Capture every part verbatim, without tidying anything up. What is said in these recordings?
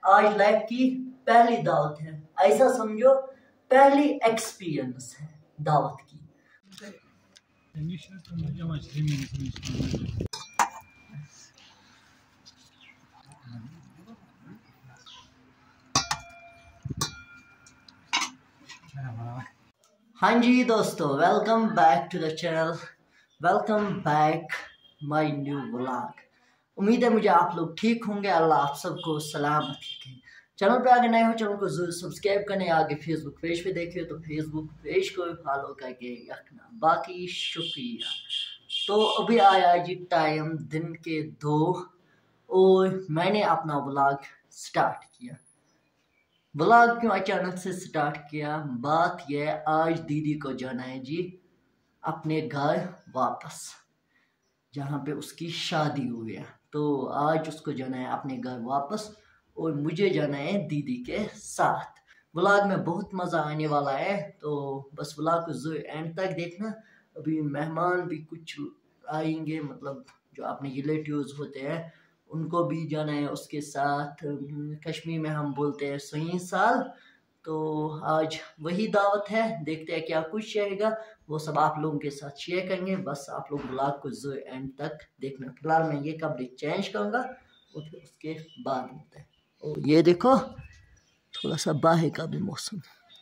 आज लाइफ की पहली दावत है, ऐसा समझो पहली एक्सपीरियंस है दावत की। हाँ जी दोस्तों, welcome back to the channel, welcome back my new vlog. उम्मीद है मुझे आप लोग ठीक होंगे। अल्लाह आप सबको सलामत रखे। चैनल पे आगे नए हो चैनल को जरूर सब्सक्राइब करने, आगे फेसबुक पेज पे देखे तो फेसबुक पेज को फॉलो करके रखना। बाकी शुक्रिया। तो अभी आया जी टाइम दिन के दो और मैंने अपना व्लॉग स्टार्ट किया। व्लॉग क्यों अचानक से स्टार्ट किया, बात यह आज दीदी को जाना है जी अपने घर वापस, जहाँ पे उसकी शादी हुई है। तो आज उसको जाना है अपने घर वापस और मुझे जाना है दीदी के साथ। व्लॉग में बहुत मज़ा आने वाला है, तो बस व्लॉग को जरूर एंड तक देखना। अभी मेहमान भी कुछ आएंगे, मतलब जो अपने रिलेटिव्स होते हैं उनको भी जाना है उसके साथ। कश्मीर में हम बोलते हैं सही साल, तो आज वही दावत है। देखते हैं क्या कुछ रहेगा, वो सब आप लोगों के साथ शेयर करेंगे। बस आप लोग ब्लॉग को जरूर एंड तक देखना। फिलहाल मैं ये कपड़े चेंज करूँगा और फिर उसके बाद मिलते हैं। और ये देखो थोड़ा सा बाहर का भी मौसम।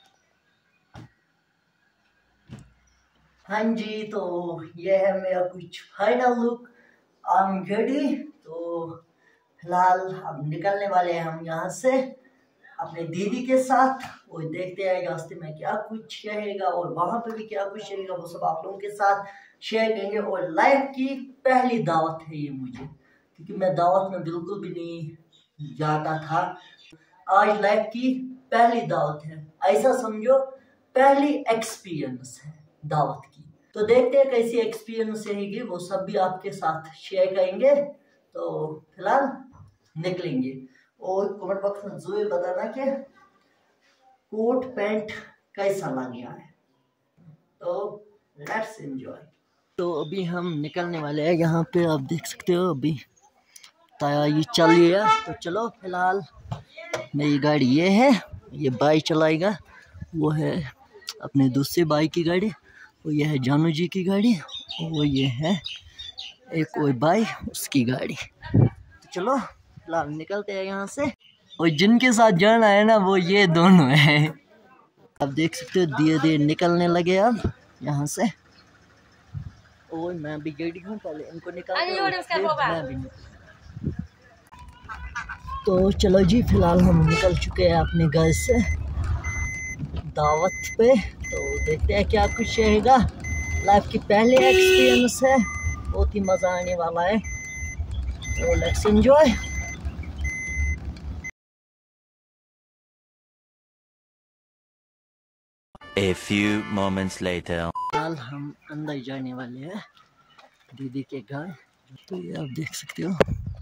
हाँ जी, तो ये है मेरा कुछ final look. I am ready. तो फिलहाल अब निकलने वाले हैं हम यहाँ से अपने दीदी के साथ, और देखते हैं रास्ते में क्या कुछ रहेगा और वहां पे भी क्या कुछ रहेगा, वो सब आप लोगों के साथ शेयर करेंगे। और लाइफ की पहली दावत है ये मुझे, क्योंकि मैं दावत में बिल्कुल भी नहीं जाता था। आज लाइफ की पहली दावत है, ऐसा समझो पहली एक्सपीरियंस है दावत की। तो देखते हैं कैसी एक्सपीरियंस रहेगी, वो सब भी आपके साथ शेयर करेंगे। तो फिलहाल निकलेंगे, और कमेंट बॉक्स में जरूर बताना कि कोट पैंट कैसा लग गया है। तो लेट्स एंजॉय। तो अभी हम निकलने वाले हैं, यहाँ पे आप देख सकते हो अभी तैयारी चल रही है। तो चलो फिलहाल मेरी गाड़ी ये है, ये भाई चलाएगा, वो है अपने दूसरे भाई की गाड़ी, और ये है जानू जी की गाड़ी, और ये है एक और भाई उसकी गाड़ी। तो चलो फिलहाल निकलते हैं यहाँ से। और जिनके साथ जाना है ना वो ये दोनों हैं, आप देख सकते हो धीरे धीरे निकलने लगे अब यहाँ से। और मैं भी रेडी हूँ, पहले इनको निकाल। तो चलो जी, फिलहाल हम निकल चुके हैं अपने घर से दावत पे। तो देखते हैं क्या कुछ रहेगा। लाइफ की पहली एक्सपीरियंस है, बहुत ही मज़ा आने वाला है। तो let's enjoy. A few moments later. फिलहाल हम अंदर जाने वाले हैं दीदी के घर। तो ये आप देख सकते हो।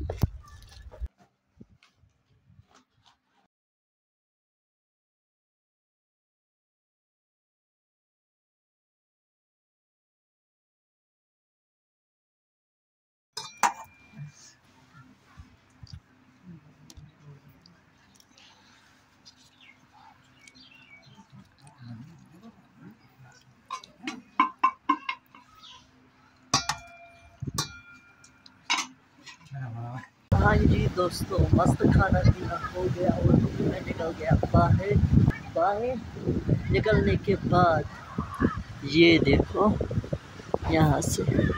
हाँ जी दोस्तों, मस्त खाना पीना हो गया और मैं निकल गया बाहर। बाहर निकलने के बाद ये देखो यहाँ से,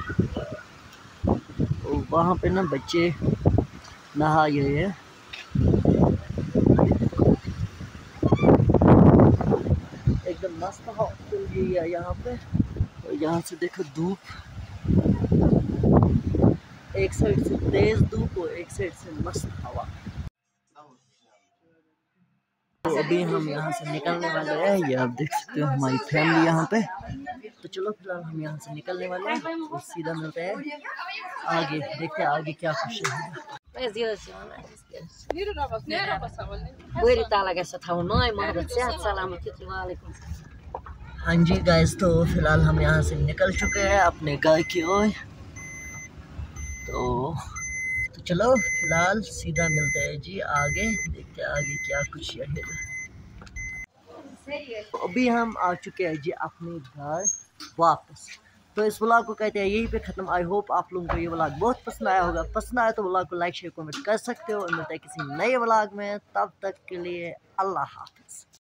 और वहाँ पे ना बच्चे नहा गए हैं। एकदम मस्त हवा चल रही है यहाँ पे। और यहाँ से देखो धूप, एक साइड से तेज धूप और एक साइड से मस्त हवा। तो अभी हम यहाँ से निकलने वाले हैं, ये आप देख सकते हो हमारी फैमिली यहाँ पे। तो चलो फिलहाल हम यहाँ से निकलने वाले हैं और सीधा मिलते हैं आगे, देखते हैं आगे क्या कुछ है। हाँ जी गाइस, तो फिलहाल हम यहाँ से निकल चुके हैं अपने घर की ओर। तो, तो चलो फिलहाल सीधा मिलते हैं जी आगे, देखते हैं आगे क्या कुछ रहेगा। तो अभी हम आ चुके हैं जी अपने घर वापस। तो इस व्लॉग को कहते हैं यहीं पे ख़त्म। आई होप आप लोगों को ये व्लॉग बहुत पसंद आया होगा। पसंद आया तो व्लॉग को लाइक शेयर कमेंट कर सकते हो। और मिलता है किसी नए व्लॉग में, तब तक के लिए अल्लाह हाफ़िज़।